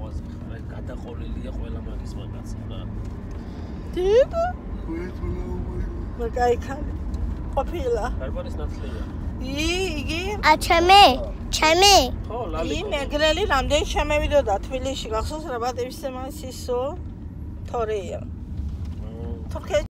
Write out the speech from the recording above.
ლამაზი ხარ, აი გადაყოლილია ყველა მაგის მაგაცა რა. დედა? მაგაიქალი. ყოფილა. გარბანის ნაცლია. იგი? ჩემი. ხო, ლალი. მეგრელი რამდენი შემევიდოდა თბილისში, გახსოვს რა ბატების სემანსისო? თორეა. თურქეთში